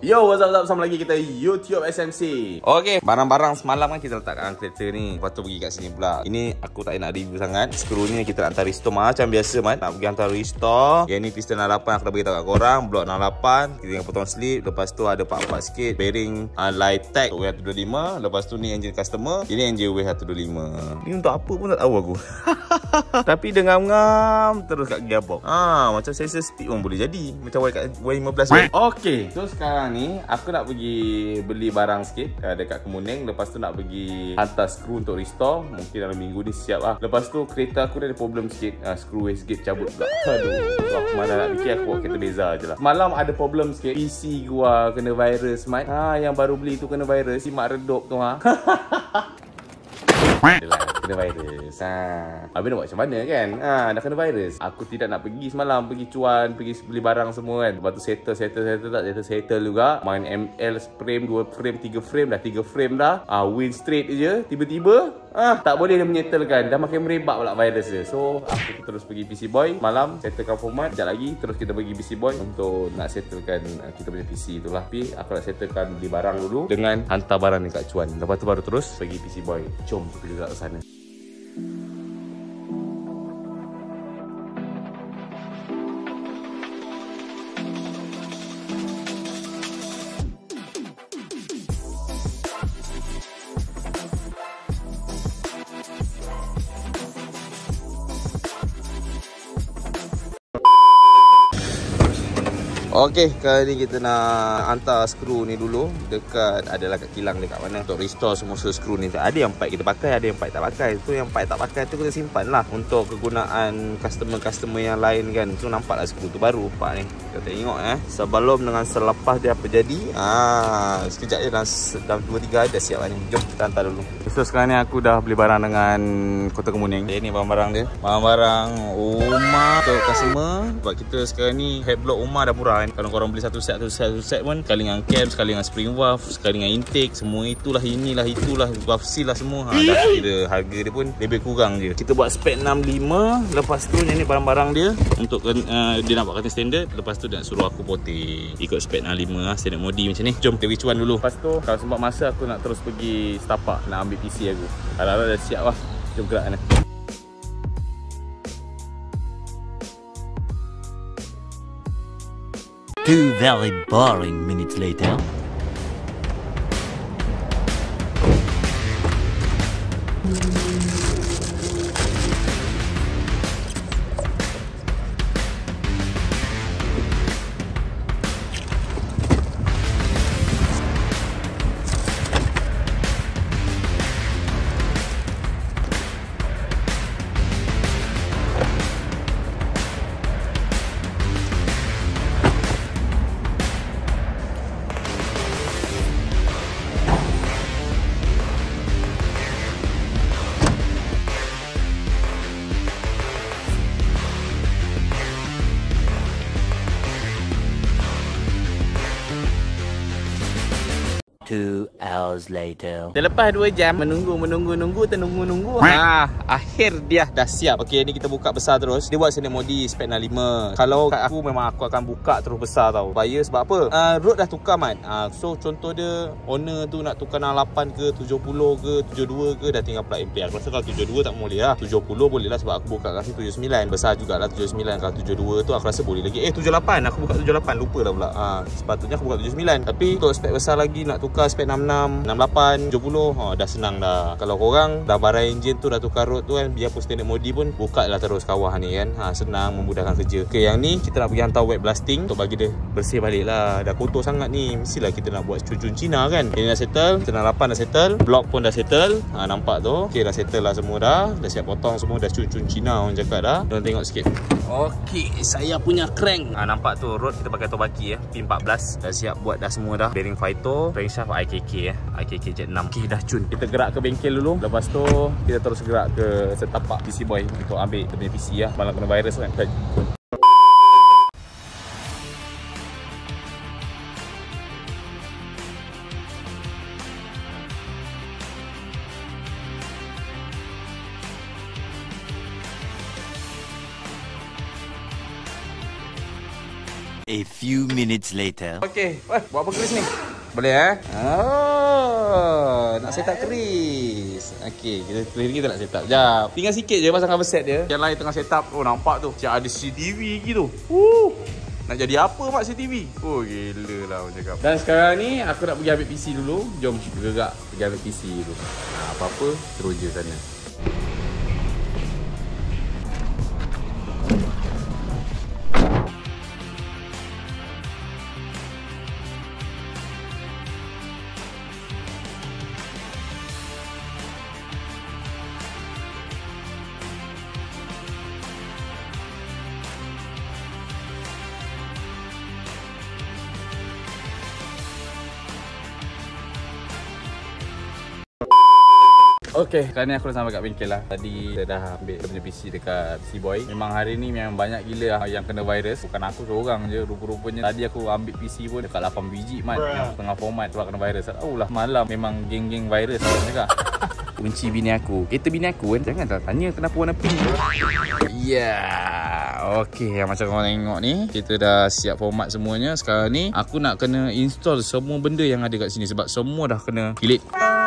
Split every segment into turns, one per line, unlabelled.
Yo, what's up? Sama lagi kita YouTube SMC. Okay, barang-barang semalam kan kita letak dalam kereta ni. Lepas tu pergi kat sini pula. Ini aku tak nak review sangat. Skru ni kita nak hantar restore macam biasa, Mat. Nak pergi hantar restore. Yang ni piston 68 aku dah beritahu kat korang. Blok 68. Kita tinggal potong slip. Lepas tu ada part-part sikit. Bearing Litec W125. Lepas tu ni engine customer. Ini engine W125. Ni untuk apa pun tak tahu aku. Tapi dengar-ngam terus kat gearbox. Macam sensor speed pun boleh jadi. Macam Y15. Okay, so sekarang ni aku nak pergi beli barang sikit dekat Kemuning. Lepas tu nak pergi hantar skru untuk restore. Mungkin dalam minggu ni siap lah. Lepas tu kereta aku dah ada problem sikit. Skru wastegate cabut pula. Aduh, mana nak fikir aku buat kereta beza je lah. Malam ada problem sikit. PC gua kena virus, Mat. Yang baru beli tu kena virus. Simak redup tu kena virus. Habis nak buat macam mana kan? Dah kena virus. Aku tidak nak pergi semalam. Pergi cuan, pergi beli barang semua kan. Lepas tu settle juga. Main ML frame, 2 frame, 3 frame dah. 3 frame dah. Win straight je. Tiba-tiba tak boleh dia menyettlekan. Dah makin merebak pula virus dia. So aku terus pergi PC Boy. Malam settlekan format. Sekejap lagi terus kita pergi PC Boy untuk nak settlekan kita punya PC tu lah. Tapi aku nak settlekan beli barang dulu dengan hantar barang dekat cuan. Lepas tu baru terus pergi PC Boy. Jom kita ke sana. Okey, kali ni kita nak hantar skru ni dulu dekat, adalah kat kilang dekat mana untuk restore semua skru ni. Ada yang pipe kita pakai, ada yang pipe tak pakai. Tu yang pipe tak pakai tu kita simpan lah untuk kegunaan customer-customer yang lain kan. Tu nampak lah skru tu baru nampak ni. Kita tengok sebelum dengan selepas dia apa jadi. Sekejap je dalam 2-3 hari dah siap lah ni. Jom kita hantar dulu. So sekarang ni aku dah beli barang dengan Kota Kemuning. Ni barang-barang dia. Barang-barang rumah untuk customer. Sebab kita sekarang ni head block rumah dah murah. Kalau korang beli satu set pun, sekali dengan cam, sekali dengan spring valve, sekali dengan intake, semua itulah, inilah, itulah, valve seal lah semua. Dah kira harga dia pun lebih kurang je. Kita buat spek 65. Lepas tu yang ni barang-barang dia untuk dia nak buat cutting standard. Lepas tu dia nak suruh aku poteh ikut spek 65 standard modi macam ni. Jom kita pergi cuan dulu. Lepas tu kalau sempat masa aku nak terus pergi Setapak nak ambil PC aku. Kalau dah siap lah. Jom gerak ni.
2 very boring minutes later. Two hours later.
Selepas 2 jam menunggu. Akhir dia dah siap. Okey, ni kita buka besar terus. Dia buat standard modi spek 65. Kalau kat aku memang aku akan buka terus besar tau. Bahaya sebab apa? Road dah tukar, Mat. So contoh dia owner tu nak tukar 68 ke 70 ke 72 ke, dah tinggal plug and play. Aku rasa kalau 72 tak boleh lah. 70 boleh lah sebab aku buka kat sini 79. Besar jugalah 79. Kalau 72 tu aku rasa boleh lagi. 78. Aku buka 78. Lupa dah pula. Sepatutnya aku buka 79. Tapi untuk spek besar lagi nak tukar spek 66, 68, 70, dah senang dah. Kalau korang dah barang enjin tu, dah tukar road tu kan, biarpun standard modi pun buka lah terus kawah ni kan. Senang, memudahkan kerja. Okay, yang ni kita nak pergi hantar wet blasting untuk bagi dia bersih balik lah. Dah kotor sangat ni. Mestilah kita nak buat cun-cun Cina kan. Ini dah settle, 98 dah settle, block pun dah settle. Nampak tu. Okay, dah settle lah semua dah. Dah siap potong semua, dah cun-cun Cina orang cakap dah. Diorang tengok sikit. Okay, saya punya crank. Nampak tu road kita pakai Tobaki P14. Dah siap buat dah semua dah. Bearing Phyto, crankshaft IKK IKK Jet 6. Okay, dah cun. Kita gerak ke bengkel dulu. Lepas tu kita terus gerak ke Setapak PC Boy untuk ambil kita punya PC lah. Malah kena virus kan.
A few minutes later.
Okey, buat apa keris ni? Boleh Oh, nak set up keris. Okey, kita nak set up. Jap. Tinggal sikit je pasang cover set dia. Yang lain tengah set up. Oh, nampak tu. Macam ada CCTV gitu. Nak jadi apa mak CCTV? Oh, gila lah orang cakap. Dan sekarang ni aku nak pergi ambil PC dulu. Jom gerak pergi ambil PC dulu. Apa-apa terus je sana. Okay, sekarang ni aku dah sampai kat bengkel lah. Tadi kita dah ambil punya PC dekat PC-Boy. Memang hari ni memang banyak gila yang kena virus. Bukan aku seorang je, rupa-rupanya tadi aku ambil PC pun dekat 8 biji mat yang tengah format pula kena virus. Oh lah, malam memang geng-geng virus macam kunci bini aku. Kereta bini aku kan, janganlah tanya kenapa warna pink. Okay, macam korang tengok ni, kita dah siap format semuanya. Sekarang ni aku nak kena install semua benda yang ada kat sini sebab semua dah kena delete.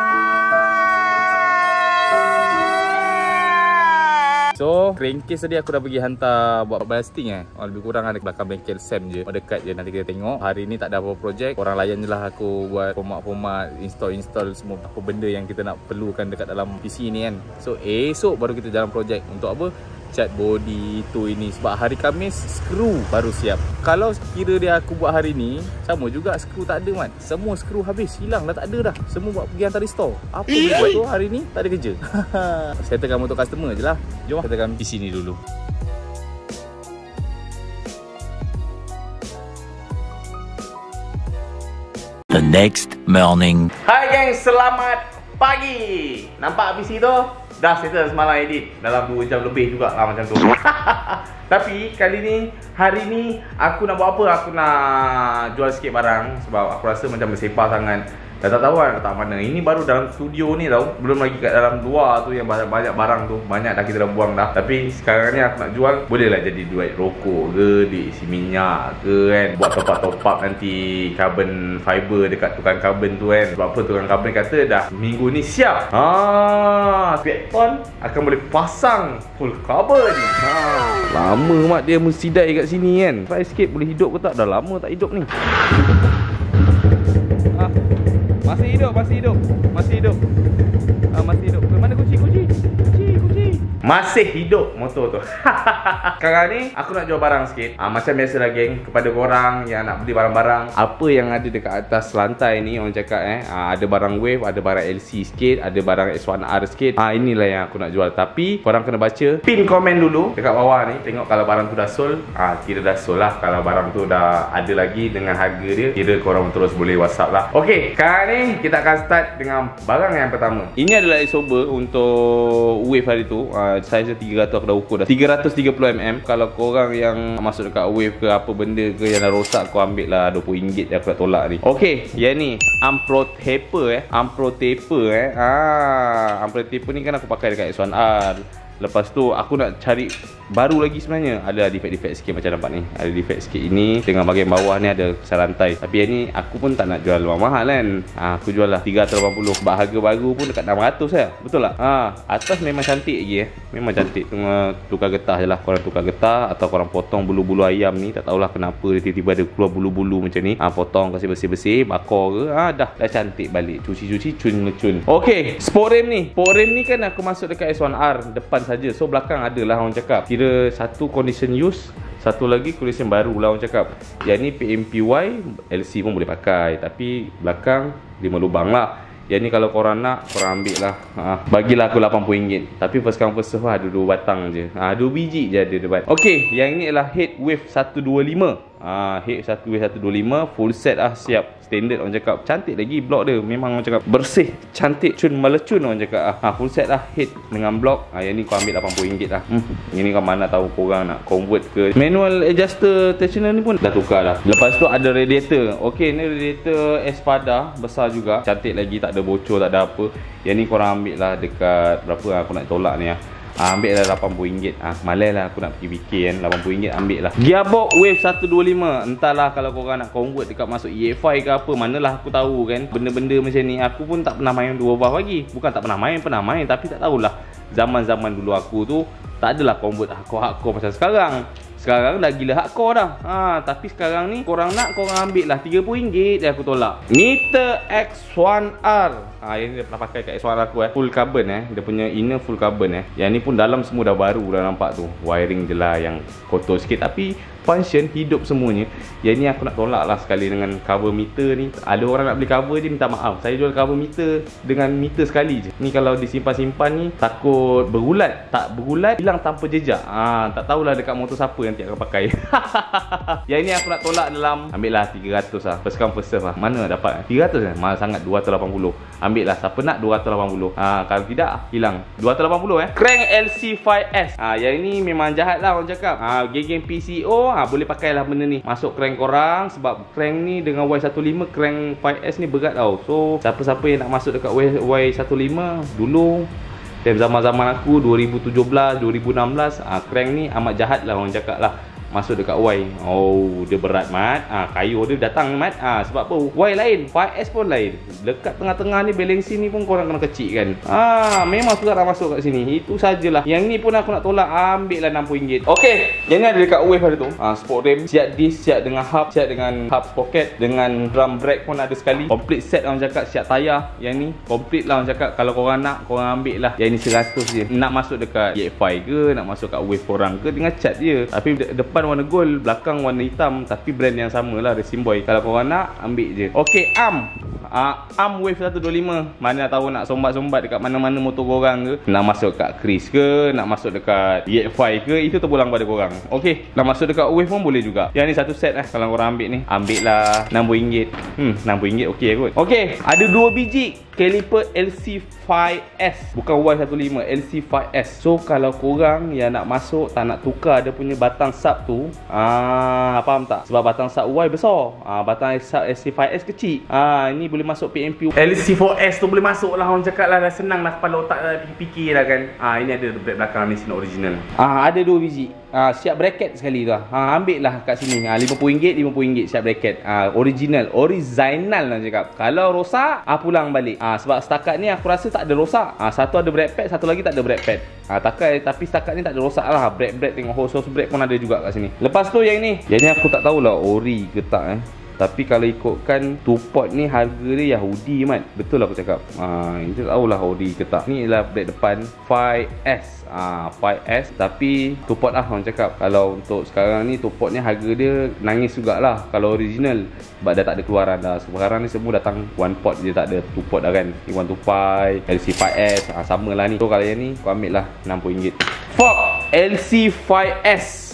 So, crankcase tadi aku dah pergi hantar buat ballasting lebih kurang ada belakang bengkel Sam je. Dekat je, nanti kita tengok. Hari ni tak ada apa-apa projek. Korang layan je lah aku buat format-format, install semua apa benda yang kita nak perlukan dekat dalam PC ni kan. So, esok baru kita jalan projek. Untuk apa? Cat body itu ini. Sebab hari Khamis skru baru siap. Kalau kira dia aku buat hari ni, sama juga skru tak ada man. Semua skru habis, hilang dah, tak ada dah. Semua buat pergi hantar restore. Apa buat tu hari ni tak ada kerja. Settlekan untuk customer je lah. Jom settlekan PC ni dulu.
The next morning.
Hai geng, selamat pagi. Nampak PC tu? Dah settle semalam edit. Dalam 2 jam lebih jugalah macam tu. Tapi kali ni, hari ni aku nak buat apa? Aku nak jual sikit barang. Sebab aku rasa macam bersepah sangat. Dah tak tahu kan letak mana. Ini baru dalam studio ni tau. Belum lagi kat dalam luar tu yang banyak barang tu. Banyak dah kita dah buang dah. Tapi sekarang ni aku nak jual. Boleh lah jadi duit rokok ke, diisi minyak ke kan. Buat top up nanti carbon fiber dekat tukang carbon tu kan. Sebab apa tukang carbon kata dah minggu ni siap. Peton akan boleh pasang full carbon. Lama mak dia mesti sidai kat sini kan. Try sikit boleh hidup ke tak? Dah lama tak hidup ni. Masih hidup. Mana kunci? Masih hidup motor tu. Sekarang ni aku nak jual barang sikit. Macam biasalah geng, kepada korang yang nak beli barang-barang, apa yang ada dekat atas lantai ni orang cakap ada barang wave, ada barang LC sikit, ada barang S1R sikit. Inilah yang aku nak jual. Tapi korang kena baca pin komen dulu dekat bawah ni. Tengok kalau barang tu dah sold, kira dah sold lah. Kalau barang tu dah ada lagi dengan harga dia, kira korang terus boleh WhatsApp lah. Okay, sekarang ni kita akan start dengan barang yang pertama. Ini adalah isober untuk wave hari tu. Saiz 300 aku dah ukur dah 330mm. Kalau korang yang masuk dekat wave ke apa benda ke yang dah rosak, aku ambil lah RM20 je aku nak tolak ni. Okay, yang ni Ampro Taper Ampro Taper Ampro Taper ni kan aku pakai dekat S1R. Lepas tu aku nak cari baru lagi sebenarnya. Ada defect-defect sikit macam nampak ni. Ada defect sikit ini. Tengah bahagian bawah ni ada kesal rantai. Tapi yang ni aku pun tak nak jual mahal kan. Aku jual lah 380. Sebab harga baru pun dekat 600 lah. Betul tak? Atas memang cantik lagi memang cantik. Tengah tukar getah je lah. Korang tukar getah atau korang potong bulu-bulu ayam ni. Tak tahulah kenapa dia tiba-tiba ada keluar bulu-bulu macam ni. Potong kasih bersih-bersih, bakar ke. Dah cantik balik. Cuci-cuci, cun-lecun. Okay, sport rim ni. Sport rim ni kan aku masuk dekat S1R depan saja. So belakang adalah orang cakap kira satu condition use, satu lagi condition baru lah orang cakap. Yang ni PMPY LC pun boleh pakai, tapi belakang 5 lubang lah. Yang ni kalau korang nak, korang ambil lah. Bagilah aku RM80. Tapi first come first serve ada 2 batang je. 2 biji je ada debat. Okay, yang ni adalah head wave 125. Head 125 full set siap. Standard orang cakap. Cantik lagi blok dia. Memang orang cakap bersih, cantik, cun melecun orang cakap. Full set head dengan blok. Yang ni kau ambil RM80 lah. Yang ni kau mana tahu korang nak convert ke. Manual adjuster tensioner ni pun dah tukar dah. Lepas tu ada radiator. Okay, ni radiator Espada besar juga. Cantik lagi, tak ada bocor, tak ada apa. Yang ni korang ambil lah dekat berapa aku nak tolak ni Ambil lah RM80. Malas lah aku nak fikir-fikir kan. RM80 ambil lah. Gearbox Wave 125. Entahlah kalau korang nak convert dekat masuk EX5 ke apa, manalah aku tahu kan. Benda-benda macam ni aku pun tak pernah main dua valve lagi. Bukan tak pernah main, tapi tak tahulah. Zaman-zaman dulu aku tu tak adalah convert hardcore macam sekarang. Sekarang dah gila hardcore dah. Tapi sekarang ni korang nak, korang ambil lah RM30 je aku tolak. Meter X1R. Yang ni dia pernah pakai kat X1R aku full carbon dia punya inner full carbon Yang ni pun dalam semua dah baru dah nampak tu. Wiring je lah yang kotor sikit, tapi function hidup semuanya. Yang ni aku nak tolak lah sekali dengan cover meter ni. Ada orang nak beli cover je, minta maaf. Saya jual cover meter dengan meter sekali je. Ni kalau disimpan-simpan ni takut berulat. Tak berulat, hilang tanpa jejak. Tak tahulah dekat motor siapa nanti akan pakai. Yang ni aku nak tolak dalam, ambil lah 300 lah. First come first serve lah. Mana nak dapat 300 lah? Mahal sangat, 280. Ambil lah, siapa nak 280. Kalau tidak, hilang 280 Crank LC5S. Yang ni memang jahat lah orang cakap. Geng-geng PCO boleh pakai lah benda ni. Masuk crank korang. Sebab crank ni dengan Y15, crank 5S ni berat tau. So siapa-siapa yang nak masuk dekat Y15 dulu, zaman-zaman aku 2017, 2016, crank ni amat jahat lah orang cakap lah. Masuk dekat Y, dia berat mat. Kayu dia datang mat. Sebab apa? Y lain, 5S pun lain. Dekat tengah-tengah ni, balancing ni pun korang kena kecil kan. Memang susah nak masuk kat sini. Itu sajalah. Yang ni pun aku nak tolak. Ambil lah RM60. Okey, yang ni ada dekat Wave ada tu. Sport rim, siap disc, siap dengan hub, siap dengan hub sprocket, dengan drum brake pun ada sekali. Complete set orang cakap, siap tayar. Yang ni complete lah orang cakap. Kalau korang nak, korang ambil lah. Yang ni 100 je. Nak masuk dekat EX5 ke, nak masuk kat Wave korang ke, dengan cat je. Tapi depan warna gold, belakang warna hitam, tapi brand yang sama lah, Racing Boy. Kalau korang nak, ambil je. Okey, arm Wave 125. Mana tahu nak sombat-sombat dekat mana-mana motor korang ke, nak masuk kat Chris ke, nak masuk dekat EX5 ke, itu terpulang pada korang. Okey, nak masuk dekat Wave pun boleh juga. Yang ni satu set kalau korang ambil ni. Ambil lah RM60. RM60 okey kot. Okey, ada 2 biji caliper LC5S, bukan Y15, LC5S. So kalau korang yang nak masuk, tak nak tukar dia punya batang sub tu, faham tak? Sebab batang sub Y besar, batang sub LC5S kecil. Ini boleh masuk PMP. LC4S tu boleh masuk lah orang cakap lah. Dah senang lah kepala otak dah fikir lah kan. Ini ada brake belakang mesin original. Ada 2 biji. Siap bracket sekali tu. Ambil lah kat sini. RM50, RM50 siap bracket. Original lah cakap. Kalau rosak, pulang balik. Sebab setakat ni aku rasa tak ada rosak. Satu ada brake pad, satu lagi tak ada brake pad. Tapi setakat ni tak ada rosak lah. Brake tengok hose brake pun ada juga kat sini. Lepas tu yang ni aku tak tahulah ori ke tak Tapi kalau ikutkan 2 pot ni, harga dia Yahudi mat. Betul lah aku cakap. Kita tahulah ori ke tak. Ni ialah brake depan 5S. 5S, tapi 2 pot lah orang cakap. Kalau untuk sekarang ni 2 pot ni harga dia nangis jugalah kalau original. Sebab dah tak ada keluaran dah. Sekarang ni semua datang 1 pot je, tak ada 2 pot dah kan. Ni 125, LC5S, sama lah ni. So kalau yang ni kau ambil lah RM60. Fork LC5S.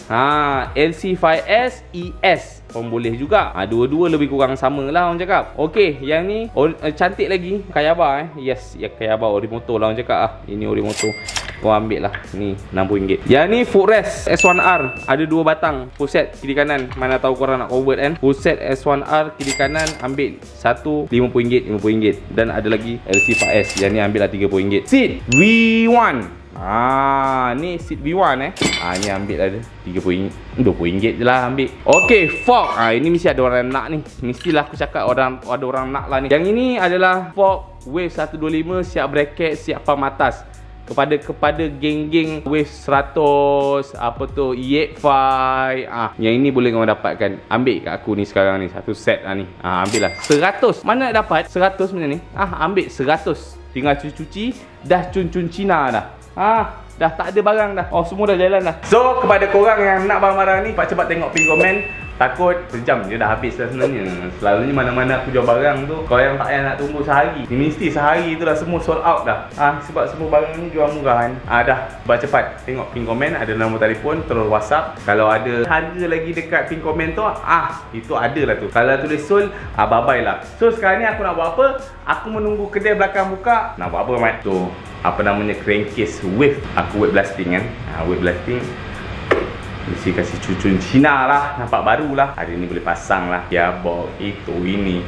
LC5S ES pun boleh juga. Dua-dua lebih kurang sama lah orang cakap. Okey, yang ni cantik lagi. Kayaba Yes, ya Kayaba Orimoto lah orang cakap. Ini Orimoto. Kau ambil lah. Ni RM60. Yang ni footrest S1R. Ada 2 batang. Full set kiri kanan. Mana tahu korang nak convert kan. Full set S1R kiri kanan. Ambil satu RM50. Dan ada lagi LC5S. Yang ni ambil lah RM30. Seat V1. Ni seat V1 ni ambil lah RM20 je lah ambil. Okey, fork. Ini mesti ada orang nak ni. Mestilah aku cakap ada orang nak lah ni. Yang ini adalah fork Wave 125, siap bracket, siap pump atas. Kepada geng-geng Wave 100, EX5, yang ini boleh korang dapatkan. Ambil kat aku ni sekarang ni, satu set lah ni. Ambil lah 100. Mana nak dapat 100 macam ni? Ambil 100. Tinggal cuci-cuci. Dah cun-cun Cina dah. Dah tak ada barang dah. Semua dah jalan dah. So kepada korang yang nak barang-barang ni, cepat tengok pin komen. Takut sejam je dah habis dah sebenarnya. Selalunya mana-mana aku jual barang tu, kau yang tak payah nak tunggu sehari. Ni mesti sehari tu dah semua sold out dah. Sebab semua barang ni jual murah kan. Dah cepat tengok pin komen, ada nombor telefon, terus WhatsApp. Kalau ada harga lagi dekat pin komen tu, itu ada lah tu. Kalau tulis sold, bye-bye lah. So sekarang ni aku nak buat apa? Aku menunggu kedai belakang buka. Nak buat apa mat? Tu crankcase wave. Aku wave blasting kan. Wave blasting mesti kasih cucun Cina lah. Nampak baru lah. Hari ni boleh pasang lah. Gearbox itu ini.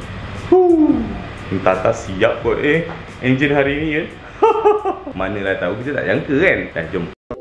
Tata siap kot engine hari ni kan. Manalah tahu, kita tak jangka kan. Dah jom.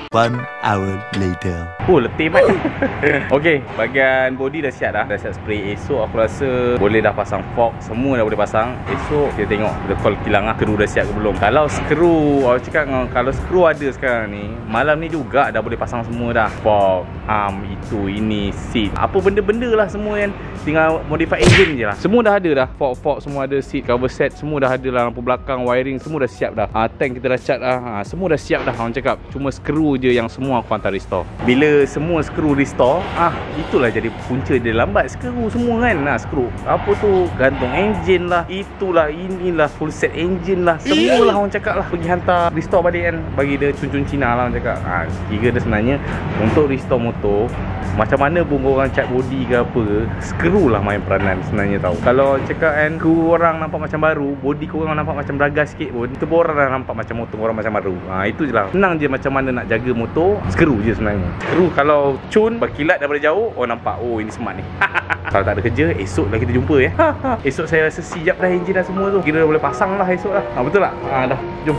1 hour later.
Oh, letih mat. Okey, bahagian body dah siap dah. Dah siap spray. Esok aku rasa boleh dah pasang fork. Semua dah boleh pasang. Esok kita tengok, kita call kilang lah, skru dah siap ke belum. Kalau skru, aku cakap kalau skru ada sekarang ni, malam ni juga dah boleh pasang semua dah. Fork, arm, itu, ini, seat, apa benda-benda lah semua kan. Tinggal modify engine je lah. Semua dah ada dah. Fork semua ada, seat, cover set semua dah ada lah. Lampu belakang, wiring semua dah siap dah. Tank kita dah cat dah. Semua dah siap dah orang cakap. Cuma skru je yang semua aku hantar restore. Bila semua skru restore, itulah jadi punca dia lambat. Skru semua kan. Skru apa tu, gantung engine lah, itulah, inilah, full set engine lah, semualah orang cakap lah. Pergi hantar restore balik kan. Bagi dia cun-cun Cina lah orang cakap. Kira dia sebenarnya untuk restore motor, macam mana pun korang cat body ke apa ke, skru lah main peranan sebenarnya tau. Kalau cakap kan, skru orang nampak macam baru, body korang nampak macam beragas sikit pun, itu pun orang dah nampak macam motor orang macam baru. Itu je lah. Senang je macam mana nak jaga motor, skru je sebenarnya. Skru kalau cun, berkilat daripada jauh, orang nampak, oh ini smart ni. Kalau tak ada kerja, esok lah kita jumpa ya. Esok saya rasa siap dah engine dah semua tu. Kira dah boleh pasang lah esok lah. Betul tak? Dah, jom.